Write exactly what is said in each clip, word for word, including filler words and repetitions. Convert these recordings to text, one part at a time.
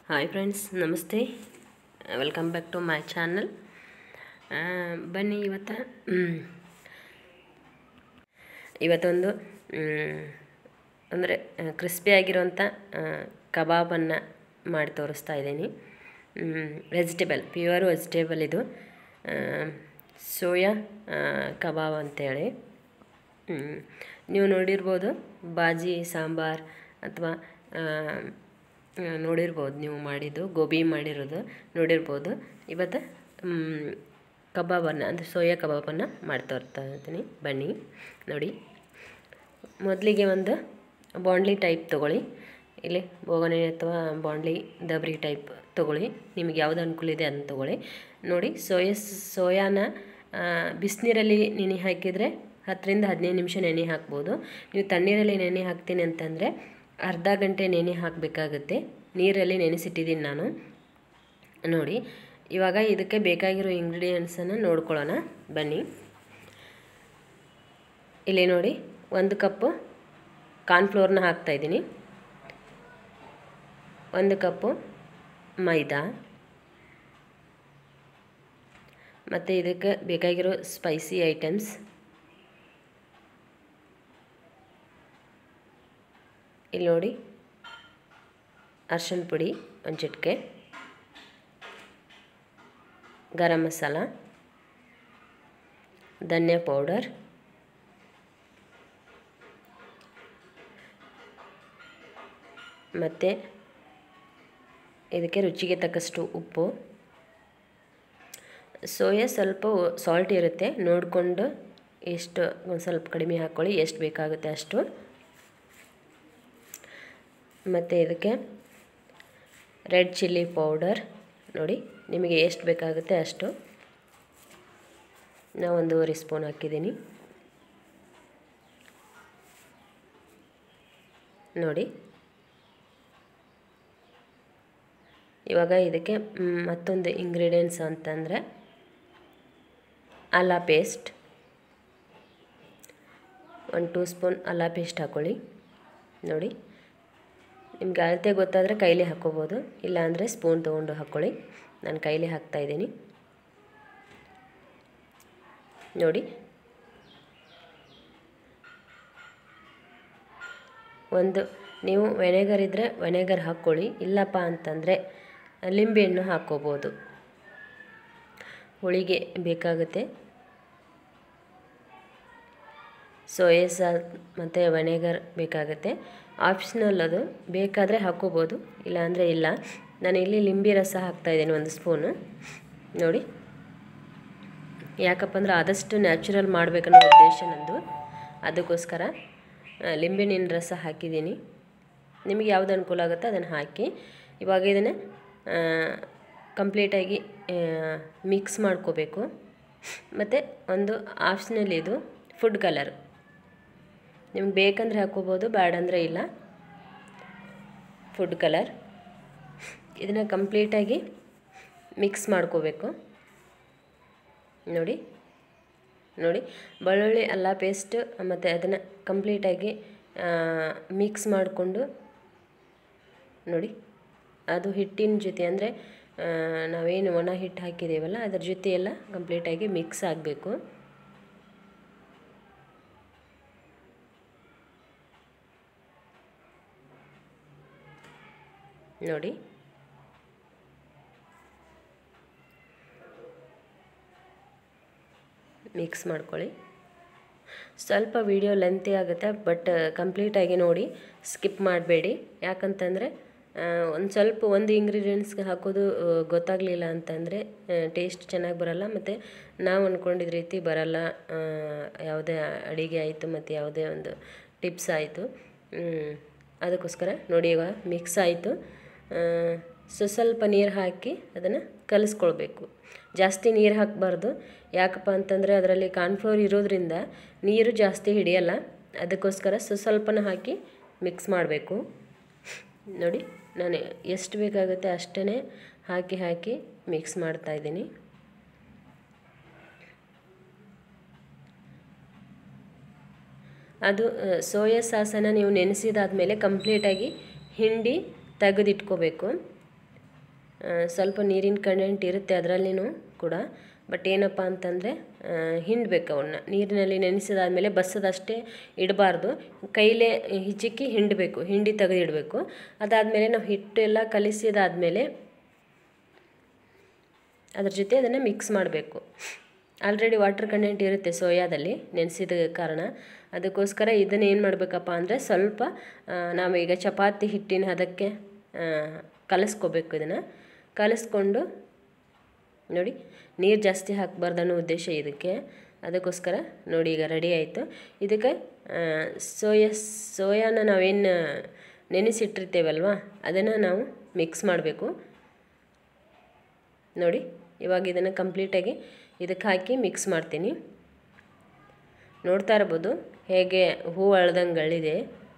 Hi friends, ನಮಸ್ತೆ. Welcome back to my channel. ಬನ್ನಿ, ಇವತ್ತು ಇವತ್ತೊಂದು ಅಂದರೆ ಕ್ರಿಸ್ಪಿಯಾಗಿರೋಂಥ ಕಬಾಬನ್ನು ಮಾಡಿ ತೋರಿಸ್ತಾ ಇದ್ದೀನಿ. ವೆಜಿಟೇಬಲ್, ಪ್ಯೂರ್ ವೆಜಿಟೇಬಲ್ ಇದು ಸೋಯಾ ಕಬಾಬ್ ಅಂತೇಳಿ. ನೀವು ನೋಡಿರ್ಬೋದು, ಬಾಜಿ ಸಾಂಬಾರ್ ಅಥವಾ ನೋಡಿರ್ಬೋದು, ನೀವು ಮಾಡಿದ್ದು ಗೋಬಿ ಮಾಡಿರೋದು ನೋಡಿರ್ಬೋದು. ಇವತ್ತು ಕಬಾಬನ್ನು ಅಂದರೆ ಸೋಯಾ ಕಬಾಬನ್ನು ಮಾಡಿ ತೋರ್ತಾ ಇರ್ತೀನಿ. ಬನ್ನಿ ನೋಡಿ. ಮೊದಲಿಗೆ ಒಂದು ಬಾಂಡ್ಲಿ ಟೈಪ್ ತೊಗೊಳ್ಳಿ. ಇಲ್ಲಿ ಬೋಗಣೆ ಅಥವಾ ಬಾಂಡ್ಲಿ ದಬ್ರಿ ಟೈಪ್ ತೊಗೊಳ್ಳಿ. ನಿಮಗೆ ಯಾವುದು ಅನುಕೂಲ ಇದೆ ಅದನ್ನು ತೊಗೊಳ್ಳಿ. ನೋಡಿ, ಸೋಯಾ ಸೋಯಾನ ಬಿಸಿನೀರಲ್ಲಿ ನೆನೆ ಹಾಕಿದರೆ ಹತ್ತರಿಂದ ಹದಿನೈದು ನಿಮಿಷ ನೆನೆ ಹಾಕ್ಬೋದು. ನೀವು ತಣ್ಣೀರಲ್ಲಿ ನೆನೆ ಹಾಕ್ತೀನಿ ಅಂತಂದರೆ ಅರ್ಧ ಗಂಟೆ ನೆನೆ ಹಾಕಬೇಕಾಗುತ್ತೆ. ನೀರಲ್ಲಿ ನೆನೆಸಿಟ್ಟಿದ್ದೀನಿ ನಾನು. ನೋಡಿ, ಇವಾಗ ಇದಕ್ಕೆ ಬೇಕಾಗಿರೋ ಇಂಗ್ರೀಡಿಯೆಂಟ್ಸನ್ನು ನೋಡ್ಕೊಳ್ಳೋಣ. ಬನ್ನಿ. ಇಲ್ಲಿ ನೋಡಿ, ಒಂದು ಕಪ್ಪು ಕಾರ್ನ್ಫ್ಲೋರ್ನ ಹಾಕ್ತಾಯಿದ್ದೀನಿ, ಒಂದು ಕಪ್ಪು ಮೈದಾ, ಮತ್ತು ಇದಕ್ಕೆ ಬೇಕಾಗಿರೋ ಸ್ಪೈಸಿ ಐಟಮ್ಸ್ ಇಲ್ಲಿ ನೋಡಿ, ಅರಿಶಿನ ಪುಡಿ ಒಂದು ಚಿಟಿಕೆ, ಗರಂ ಮಸಾಲ, ಧನಿಯಾ ಪೌಡರ್, ಮತ್ತು ಇದಕ್ಕೆ ರುಚಿಗೆ ತಕ್ಕಷ್ಟು ಉಪ್ಪು. ಸೋಯಾ ಸ್ವಲ್ಪ ಸಾಲ್ಟ್ ಇರುತ್ತೆ, ನೋಡಿಕೊಂಡು ಎಷ್ಟು ಒಂದು ಸ್ವಲ್ಪ ಕಡಿಮೆ ಹಾಕ್ಕೊಳ್ಳಿ, ಎಷ್ಟು ಬೇಕಾಗುತ್ತೆ ಅಷ್ಟು. ಮತ್ತು ಇದಕ್ಕೆ ರೆಡ್ ಚಿಲ್ಲಿ ಪೌಡರ್ ನೋಡಿ, ನಿಮಗೆ ಎಷ್ಟು ಬೇಕಾಗುತ್ತೆ ಅಷ್ಟು. ನಾನು ಒಂದೂವರೆ ಸ್ಪೂನ್ ಹಾಕಿದ್ದೀನಿ ನೋಡಿ. ಇವಾಗ ಇದಕ್ಕೆ ಮತ್ತೊಂದು ಇಂಗ್ರೀಡಿಯೆಂಟ್ಸ್ ಅಂತಂದರೆ ಅಲ್ಲ ಪೇಸ್ಟ್, ಒಂದು ಟೂ ಸ್ಪೂನ್ ಅಲ್ಲ ಪೇಸ್ಟ್ ಹಾಕ್ಕೊಳ್ಳಿ. ನೋಡಿ, ನಿಮ್ಗೆ ಅಳತೆ ಗೊತ್ತಾದರೆ ಕೈಲೇ ಹಾಕ್ಕೋಬೋದು, ಇಲ್ಲಾಂದರೆ ಸ್ಪೂನ್ ತೊಗೊಂಡು ಹಾಕ್ಕೊಳ್ಳಿ. ನಾನು ಕೈಲೇ ಹಾಕ್ತಾಯಿದ್ದೀನಿ ನೋಡಿ. ಒಂದು ನೀವು ವೆನೆಗರ್ ಇದ್ದರೆ ವೆನೆಗರ್ ಹಾಕ್ಕೊಳ್ಳಿ, ಇಲ್ಲಪ್ಪ ಅಂತಂದರೆ ಲಿಂಬೆಹಣ್ಣು ಹಾಕ್ಕೋಬೋದು. ಹುಳಿಗೆ ಬೇಕಾಗುತ್ತೆ. ಸೋಯಾ ಸಾಸ್ ಮತ್ತು ವೆನೆಗರ್ ಬೇಕಾಗುತ್ತೆ, ಆಪ್ಷನಲ್ ಅದು. ಬೇಕಾದರೆ ಹಾಕ್ಕೋಬೋದು, ಇಲ್ಲಾಂದರೆ ಇಲ್ಲ. ನಾನು ಇಲ್ಲಿ ಲಿಂಬೆ ರಸ ಹಾಕ್ತಾಯಿದ್ದೀನಿ ಒಂದು ಸ್ಪೂನು ನೋಡಿ. ಯಾಕಪ್ಪ ಅಂದ್ರೆ ಆದಷ್ಟು ನ್ಯಾಚುರಲ್ ಮಾಡಬೇಕನ್ನೋ ಉದ್ದೇಶ ನಂದು, ಅದಕ್ಕೋಸ್ಕರ ಲಿಂಬೆಹಣ್ಣಿನ ರಸ ಹಾಕಿದ್ದೀನಿ. ನಿಮಗೆ ಯಾವುದು ಅನುಕೂಲ ಆಗುತ್ತೋ ಅದನ್ನು ಹಾಕಿ. ಇವಾಗ ಇದನ್ನು ಕಂಪ್ಲೀಟಾಗಿ ಮಿಕ್ಸ್ ಮಾಡ್ಕೋಬೇಕು. ಮತ್ತು ಒಂದು ಆಪ್ಷನಲ್ ಇದು ಫುಡ್ ಕಲರ್, ನಿಮ್ಗೆ ಬೇಕಂದರೆ ಹಾಕ್ಕೋಬೋದು, ಬೇಡಂದರೆ ಇಲ್ಲ. ಫುಡ್ ಕಲರ್ ಇದನ್ನು ಕಂಪ್ಲೀಟಾಗಿ ಮಿಕ್ಸ್ ಮಾಡ್ಕೋಬೇಕು ನೋಡಿ. ನೋಡಿ, ಬೆಳ್ಳುಳ್ಳಿ ಅಲ್ಲ ಪೇಸ್ಟ್ ಮತ್ತು ಅದನ್ನು ಕಂಪ್ಲೀಟಾಗಿ ಮಿಕ್ಸ್ ಮಾಡಿಕೊಂಡು ನೋಡಿ, ಅದು ಹಿಟ್ಟಿನ ಜೊತೆ ಅಂದರೆ ನಾವೇನು ಒಣ ಹಿಟ್ಟು ಹಾಕಿದ್ದೀವಲ್ಲ ಅದ್ರ ಜೊತೆ ಎಲ್ಲ ಕಂಪ್ಲೀಟಾಗಿ ಮಿಕ್ಸ್ ಆಗಬೇಕು. ನೋಡಿ, ಮಿಕ್ಸ್ ಮಾಡ್ಕೊಳ್ಳಿ. ಸ್ವಲ್ಪ ವಿಡಿಯೋ ಲೆಂತಿ ಆಗುತ್ತೆ, ಬಟ್ ಕಂಪ್ಲೀಟಾಗಿ ನೋಡಿ, ಸ್ಕಿಪ್ ಮಾಡಬೇಡಿ. ಯಾಕಂತಂದರೆ ಒಂದು ಸ್ವಲ್ಪ ಒಂದು ಇಂಗ್ರೀಡಿಯೆಂಟ್ಸ್ಗೆ ಹಾಕೋದು ಗೊತ್ತಾಗಲಿಲ್ಲ ಅಂತಂದರೆ ಟೇಸ್ಟ್ ಚೆನ್ನಾಗಿ ಬರೋಲ್ಲ, ಮತ್ತು ನಾವು ಅಂದ್ಕೊಂಡಿದ್ದ ರೀತಿ ಬರೋಲ್ಲ. ಯಾವುದೇ ಅಡುಗೆ ಆಯಿತು ಮತ್ತು ಯಾವುದೇ ಒಂದು ಟಿಪ್ಸ್ ಆಯಿತು, ಅದಕ್ಕೋಸ್ಕರ ನೋಡಿ. ಇವಾಗ ಮಿಕ್ಸ್ ಆಯಿತು. ಸೊ ಸ್ವಲ್ಪ ನೀರು ಹಾಕಿ ಅದನ್ನು ಕಲಿಸ್ಕೊಳ್ಬೇಕು. ಜಾಸ್ತಿ ನೀರು ಹಾಕಬಾರ್ದು, ಯಾಕಪ್ಪ ಅಂತಂದರೆ ಅದರಲ್ಲಿ ಕಾರ್ನ್ಫ್ಲೋರ್ ಇರೋದ್ರಿಂದ ನೀರು ಜಾಸ್ತಿ ಹಿಡಿಯಲ್ಲ. ಅದಕ್ಕೋಸ್ಕರ ಸೊ ಸ್ವಲ್ಪನ ಹಾಕಿ ಮಿಕ್ಸ್ ಮಾಡಬೇಕು ನೋಡಿ. ನಾನು ಎಷ್ಟು ಬೇಕಾಗುತ್ತೆ ಅಷ್ಟೇ ಹಾಕಿ ಹಾಕಿ ಮಿಕ್ಸ್ ಮಾಡ್ತಾಯಿದ್ದೀನಿ. ಅದು ಸೋಯಾ ಸಾಸನ್ನು ನೀವು ನೆನೆಸಿದಾದ್ಮೇಲೆ ಕಂಪ್ಲೀಟಾಗಿ ಹಿಂಡಿ ತೆಗೆದಿಟ್ಕೋಬೇಕು. ಸ್ವಲ್ಪ ನೀರಿನ ಕಂಟೆಂಟ್ ಇರುತ್ತೆ ಅದರಲ್ಲಿನೂ ಕೂಡ. ಬಟ್ ಏನಪ್ಪ ಅಂತಂದರೆ ಹಿಂಡಬೇಕು ಅವನ್ನ ನೀರಿನಲ್ಲಿ ನೆನೆಸಿದಾದ್ಮೇಲೆ ಬಸ್ಸದಷ್ಟೇ ಇಡಬಾರ್ದು, ಕೈಲೇ ಹಿಚುಕಿ ಹಿಂಡಬೇಕು, ಹಿಂಡಿ ತೆಗೆದಿಡಬೇಕು. ಅದಾದಮೇಲೆ ನಾವು ಹಿಟ್ಟೆಲ್ಲ ಕಲಿಸಿದಾದ್ಮೇಲೆ ಅದ್ರ ಜೊತೆ ಅದನ್ನು ಮಿಕ್ಸ್ ಮಾಡಬೇಕು. ಆಲ್ರೆಡಿ ವಾಟರ್ ಕಂಟೆಂಟ್ ಇರುತ್ತೆ ಸೋಯಾದಲ್ಲಿ ನೆನೆಸಿದ ಕಾರಣ, ಅದಕ್ಕೋಸ್ಕರ ಇದನ್ನು ಏನು ಮಾಡಬೇಕಪ್ಪ ಅಂದರೆ ಸ್ವಲ್ಪ ನಾವೀಗ ಚಪಾತಿ ಹಿಟ್ಟಿನ ಅದಕ್ಕೆ ಕಲಿಸ್ಕೋಬೇಕು. ಇದನ್ನು ಕಲಿಸ್ಕೊಂಡು ನೋಡಿ, ನೀರು ಜಾಸ್ತಿ ಹಾಕಬಾರ್ದು ಅನ್ನೋ ಉದ್ದೇಶ ಇದಕ್ಕೆ. ಅದಕ್ಕೋಸ್ಕರ ನೋಡಿ ಈಗ ರೆಡಿ ಆಯಿತು. ಇದಕ್ಕೆ ಸೋಯಾ ಸೋಯಾನ ನಾವೇನು ನೆನೆಸಿಟ್ಟಿರ್ತೇವಲ್ವ ಅದನ್ನು ನಾವು ಮಿಕ್ಸ್ ಮಾಡಬೇಕು. ನೋಡಿ ಇವಾಗ ಇದನ್ನು ಕಂಪ್ಲೀಟಾಗಿ ಇದಕ್ಕೆ ಹಾಕಿ ಮಿಕ್ಸ್ ಮಾಡ್ತೀನಿ. ನೋಡ್ತಾ ಇರ್ಬೋದು ಹೇಗೆ ಹೂ ಅಳ್ದಂಗಳಿದೆ.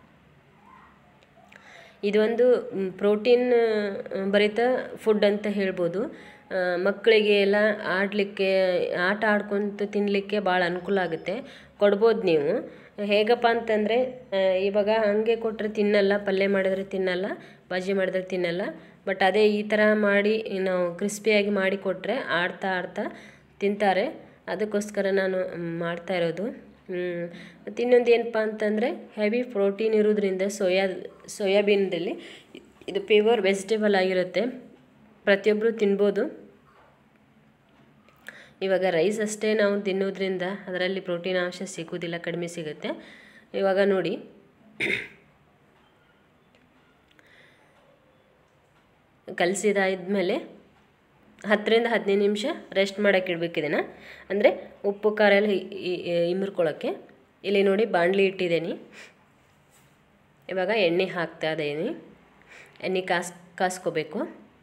ಇದೊಂದು ಪ್ರೋಟೀನ್ ಭರಿತ ಫುಡ್ ಅಂತ ಹೇಳ್ಬೋದು. ಮಕ್ಕಳಿಗೆ ಎಲ್ಲ ಆಡಲಿಕ್ಕೆ ಆಟ ಆಡ್ಕೊತ ತಿನ್ನಲಿಕ್ಕೆ ಭಾಳ ಅನುಕೂಲ ಆಗುತ್ತೆ, ಕೊಡ್ಬೋದು ನೀವು. ಹೇಗಪ್ಪ ಅಂತಂದರೆ ಇವಾಗ ಹಾಗೆ ಕೊಟ್ಟರೆ ತಿನ್ನಲ್ಲ, ಪಲ್ಯ ಮಾಡಿದ್ರೆ ತಿನ್ನಲ್ಲ, ಬಾಜಿ ಮಾಡಿದ್ರೆ ತಿನ್ನಲ್ಲ. ಬಟ್ ಅದೇ ಈ ಥರ ಮಾಡಿ ನಾವು ಕ್ರಿಸ್ಪಿಯಾಗಿ ಮಾಡಿ ಕೊಟ್ಟರೆ ಆಡ್ತಾ ಆಡ್ತಾ ತಿಂತಾರೆ. ಅದಕ್ಕೋಸ್ಕರ ನಾನು ಮಾಡ್ತಾ ಇರೋದು. ಮತ್ತು ಇನ್ನೊಂದು ಏನಪ್ಪ ಅಂತಂದರೆ ಹೆವಿ ಪ್ರೋಟೀನ್ ಇರೋದ್ರಿಂದ ಸೋಯಾ ಸೋಯಾಬೀನ್ದಲ್ಲಿ ಇದು ಪ್ಯೂರ್ ವೆಜಿಟೇಬಲ್ ಆಗಿರುತ್ತೆ, ಪ್ರತಿಯೊಬ್ಬರು ತಿನ್ಬೋದು. ಇವಾಗ ರೈಸ್ ಅಷ್ಟೇ ನಾವು ತಿನ್ನೋದ್ರಿಂದ ಅದರಲ್ಲಿ ಪ್ರೋಟೀನ್ ಅಂಶ ಸಿಗೋದಿಲ್ಲ, ಕಡಿಮೆ ಸಿಗುತ್ತೆ. ಇವಾಗ ನೋಡಿ ಕಲಸಿದಾದ್ಮೇಲೆ ಹತ್ತರಿಂದ ಹದಿನೈದು ನಿಮಿಷ ರೆಸ್ಟ್ ಮಾಡೋಕ್ಕೆ ಇಡಬೇಕು ಇದನ್ನು, ಅಂದರೆ ಉಪ್ಪು ಖಾರ ಎಲ್ಲ ಇಮ್ರ್ಕೊಳ್ಳೋಕ್ಕೆ. ಇಲ್ಲಿ ನೋಡಿ ಬಾಣಲಿ ಇಟ್ಟಿದ್ದೀನಿ, ಇವಾಗ ಎಣ್ಣೆ ಹಾಕ್ತಾ ಇದ್ದೀನಿ. ಎಣ್ಣೆ ಕಾಸ್ ಕಾಸ್ಕೋಬೇಕು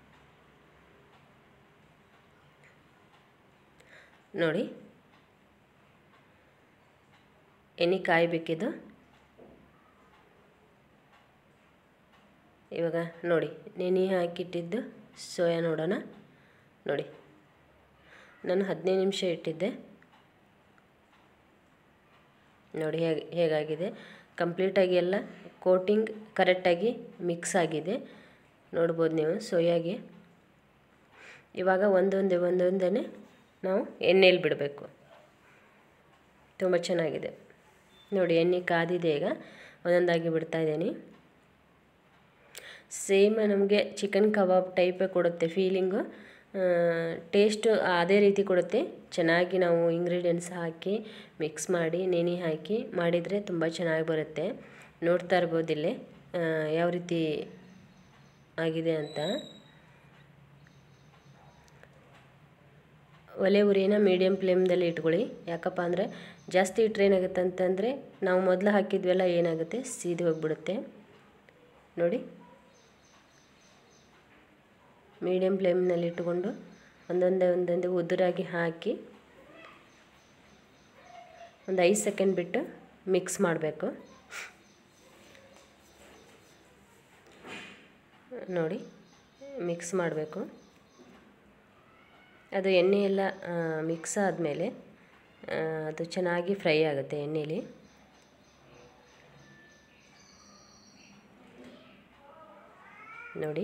ನೋಡಿ, ಎಣ್ಣೆ ಕಾಯಬೇಕಿದು. ಇವಾಗ ನೋಡಿ ನೆನೆ ಹಾಕಿಟ್ಟಿದ್ದು ಸೋಯಾ ನೋಡೋಣ. ನೋಡಿ ನಾನು ಹದಿನೈದು ನಿಮಿಷ ಇಟ್ಟಿದ್ದೆ, ನೋಡಿ ಹೇಗೆ ಹೇಗಾಗಿದೆ. ಕಂಪ್ಲೀಟಾಗಿ ಎಲ್ಲ ಕೋಟಿಂಗ್ ಕರೆಕ್ಟಾಗಿ ಮಿಕ್ಸ್ ಆಗಿದೆ, ನೋಡ್ಬೋದು ನೀವು ಸೋಯಾಗೆ. ಇವಾಗ ಒಂದೊಂದೇ ಒಂದೊಂದೇ ನಾವು ಎಣ್ಣೆಯಲ್ಲಿ ಬಿಡಬೇಕು. ತುಂಬ ಚೆನ್ನಾಗಿದೆ ನೋಡಿ, ಎಣ್ಣೆ ಕಾದಿದೆ. ಈಗ ಒಂದೊಂದಾಗಿ ಬಿಡ್ತಾಯಿದ್ದೀನಿ. ಸೇಮ್ ನಮಗೆ ಚಿಕನ್ ಕಬಾಬ್ ಟೈಪೇ ಕೊಡುತ್ತೆ ಫೀಲಿಂಗು, ಟೇಸ್ಟು ಅದೇ ರೀತಿ ಕೊಡುತ್ತೆ. ಚೆನ್ನಾಗಿ ನಾವು ಇಂಗ್ರೀಡಿಯೆಂಟ್ಸ್ ಹಾಕಿ ಮಿಕ್ಸ್ ಮಾಡಿ ನೆನೆ ಹಾಕಿ ಮಾಡಿದರೆ ತುಂಬ ಚೆನ್ನಾಗಿ ಬರುತ್ತೆ. ನೋಡ್ತಾ ಇರ್ಬೋದು ಇಲ್ಲೇ ಯಾವ ರೀತಿ ಆಗಿದೆ ಅಂತ. ಒಲೆ ಉರಿನ ಮೀಡಿಯಮ್ ಫ್ಲೇಮ್ದಲ್ಲಿ ಇಟ್ಕೊಳ್ಳಿ. ಯಾಕಪ್ಪ ಅಂದರೆ ಜಾಸ್ತಿ ಇಟ್ಟರೆ ಏನಾಗುತ್ತೆ ಅಂತಂದರೆ ನಾವು ಮೊದಲು ಹಾಕಿದ್ವೆಲ್ಲ ಏನಾಗುತ್ತೆ ಸೀದಿ ಹೋಗಿಬಿಡುತ್ತೆ. ನೋಡಿ ಮೀಡಿಯಮ್ ಫ್ಲೇಮ್ನಲ್ಲಿ ಇಟ್ಟುಕೊಂಡು ಒಂದೊಂದೇ ಒಂದೊಂದೇ ಉದುರಾಗಿ ಹಾಕಿ ಒಂದು ಐದು ಸೆಕೆಂಡ್ ಬಿಟ್ಟು ಮಿಕ್ಸ್ ಮಾಡಬೇಕು. ನೋಡಿ ಮಿಕ್ಸ್ ಮಾಡಬೇಕು. ಅದು ಎಣ್ಣೆ ಎಲ್ಲ ಮಿಕ್ಸ್ ಆದಮೇಲೆ ಅದು ಚೆನ್ನಾಗಿ ಫ್ರೈ ಆಗುತ್ತೆ ಎಣ್ಣೆಲಿ. ನೋಡಿ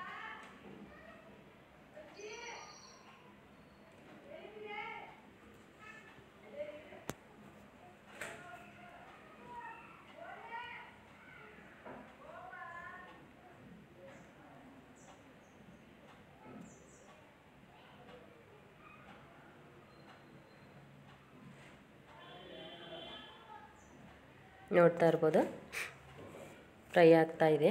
ನೋಡ್ತಾ ಇರ್ಬೋದು ಫ್ರೈ ಆಗ್ತಾ ಇದೆ.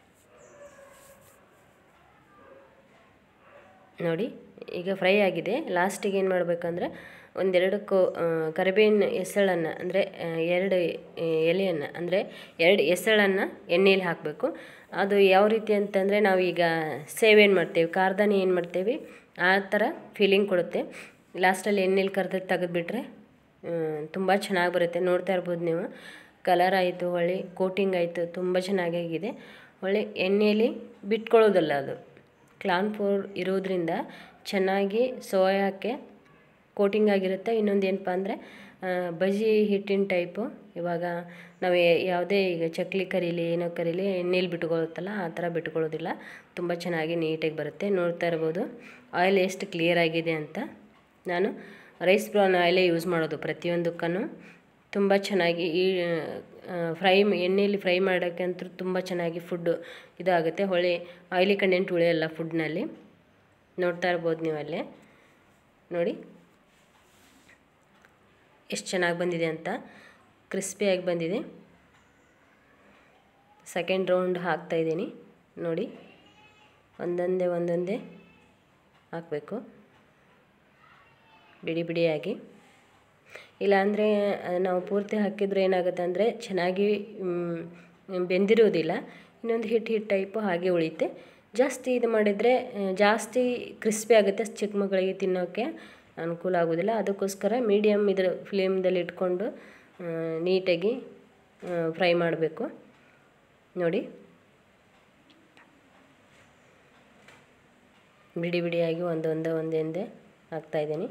ನೋಡಿ ಈಗ ಫ್ರೈ ಆಗಿದೆ. ಲಾಸ್ಟಿಗೆ ಏನು ಮಾಡಬೇಕಂದ್ರೆ ಒಂದೆರಡು ಕೋ ಕರಿಬೇವಿನ ಎಸಳನ್ನು ಅಂದರೆ ಎರಡು ಎಲೆಯನ್ನು ಅಂದರೆ ಎರಡು ಎಸಳನ್ನು ಎಣ್ಣೆಯಲ್ಲಿ ಹಾಕಬೇಕು. ಅದು ಯಾವ ರೀತಿ ಅಂತಂದರೆ ನಾವೀಗ ಸೇವ್ ಏನು ಮಾಡ್ತೇವೆ, ಖಾರದಾನಿ ಏನು ಮಾಡ್ತೇವೆ ಆ ಥರ ಫೀಲಿಂಗ್ ಕೊಡುತ್ತೆ. ಲಾಸ್ಟಲ್ಲಿ ಎಣ್ಣೆಲಿ ಕರೆದು ತೆಗೆದುಬಿಟ್ರೆ ತುಂಬ ಚೆನ್ನಾಗಿ ಬರುತ್ತೆ. ನೋಡ್ತಾ ಇರ್ಬೋದು ನೀವು, ಕಲರ್ ಆಯಿತು, ಒಳ್ಳೆ ಕೋಟಿಂಗ್ ಆಯಿತು, ತುಂಬ ಚೆನ್ನಾಗಾಗಿದೆ. ಒಳ್ಳೆ ಎಣ್ಣೆಯಲ್ಲಿ ಬಿಟ್ಕೊಳ್ಳೋದಲ್ಲ, ಅದು ಕ್ಲಾನ್ ಫ್ಲೋರ್ ಇರೋದ್ರಿಂದ ಚೆನ್ನಾಗಿ ಸೋಯಾಕ್ಕೆ ಕೋಟಿಂಗ್ ಆಗಿರುತ್ತೆ. ಇನ್ನೊಂದು ಏನಪ್ಪ ಅಂದರೆ ಬಜ್ಜಿ ಹಿಟ್ಟಿನ ಟೈಪು. ಇವಾಗ ನಾವು ಯಾವುದೇ ಈಗ ಚಕ್ಲಿ ಕರೀಲಿ ಏನೋ ಕರೀಲಿ ಎಣ್ಣೆಲಿ ಬಿಟ್ಕೊಳ್ಳುತ್ತಲ್ಲ ಆ ಥರ ಬಿಟ್ಕೊಳ್ಳೋದಿಲ್ಲ, ತುಂಬ ಚೆನ್ನಾಗಿ ನೀಟಾಗಿ ಬರುತ್ತೆ. ನೋಡ್ತಾ ಇರ್ಬೋದು ಆಯಿಲ್ ಎಷ್ಟು ಕ್ಲಿಯರ್ ಆಗಿದೆ ಅಂತ. ನಾನು ರೈಸ್ ಬ್ರೌನ್ ಆಯಿಲೇ ಯೂಸ್ ಮಾಡೋದು ಪ್ರತಿಯೊಂದಕ್ಕೂ. ತುಂಬ ಚೆನ್ನಾಗಿ ಈ ಫ್ರೈ ಎಣ್ಣೆಯಲ್ಲಿ ಫ್ರೈ ಮಾಡೋಕ್ಕಂತೂ ತುಂಬ ಚೆನ್ನಾಗಿ ಫುಡ್ಡು ಇದಾಗುತ್ತೆ. ಹೊಳೆ ಆಯಿಲಿ ಕಂಟೆಂಟ್ ಉಳಿಯಲ್ಲ ಫುಡ್ನಲ್ಲಿ. ನೋಡ್ತಾ ಇರ್ಬೋದು ನೀವಲ್ಲೇ ನೋಡಿ ಎಷ್ಟು ಚೆನ್ನಾಗಿ ಬಂದಿದೆ ಅಂತ, ಕ್ರಿಸ್ಪಿಯಾಗಿ ಬಂದಿದೆ. ಸೆಕೆಂಡ್ ರೌಂಡ್ ಹಾಕ್ತಾಯಿದ್ದೀನಿ ನೋಡಿ, ಒಂದೊಂದೇ ಒಂದೊಂದೇ ಹಾಕಬೇಕು ಬಿಡಿ ಬಿಡಿಯಾಗಿ. ಇಲ್ಲಾಂದರೆ ನಾವು ಪೂರ್ತಿ ಹಾಕಿದರೆ ಏನಾಗುತ್ತೆ ಅಂದರೆ ಚೆನ್ನಾಗಿ ಬೆಂದಿರೋದಿಲ್ಲ, ಇನ್ನೊಂದು ಹಿಟ್ಟು ಹಿಟ್ಟು ಟೈಪು ಹಾಗೆ ಉಳಿಯುತ್ತೆ. ಜಾಸ್ತಿ ಇದು ಮಾಡಿದರೆ ಜಾಸ್ತಿ ಕ್ರಿಸ್ಪಿ ಆಗುತ್ತೆ, ಚಿಕ್ಕ ಮಕ್ಕಳಿಗೆ ತಿನ್ನೋಕ್ಕೆ ಅನುಕೂಲ ಆಗೋದಿಲ್ಲ. ಅದಕ್ಕೋಸ್ಕರ ಮೀಡಿಯಮ್ ಇದರ ಫ್ಲೇಮ್ದಲ್ಲಿ ಇಟ್ಕೊಂಡು ನೀಟಾಗಿ ಫ್ರೈ ಮಾಡಬೇಕು ನೋಡಿ. ಬಿಡಿ ಬಿಡಿಯಾಗಿ ಒಂದೊಂದೇ ಒಂದೊಂದೇ ಹಾಕ್ತಾಯಿದ್ದೀನಿ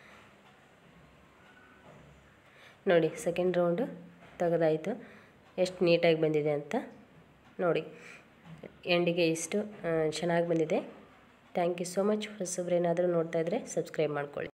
ನೋಡಿ. ಸೆಕೆಂಡ್ ರೌಂಡು ತೆಗೆದಾಯಿತು, ಎಷ್ಟು ನೀಟಾಗಿ ಬಂದಿದೆ ಅಂತ ನೋಡಿ. ಎಂಡಿಗೆ ಇಷ್ಟು ಚೆನ್ನಾಗಿ ಬಂದಿದೆ. Thank you so much. ಹೊಸಬ್ರು ಏನಾದರೂ ನೋಡ್ತಾಯಿದ್ರೆ ಸಬ್ಸ್ಕ್ರೈಬ್ ಮಾಡ್ಕೊಳ್ಳಿ.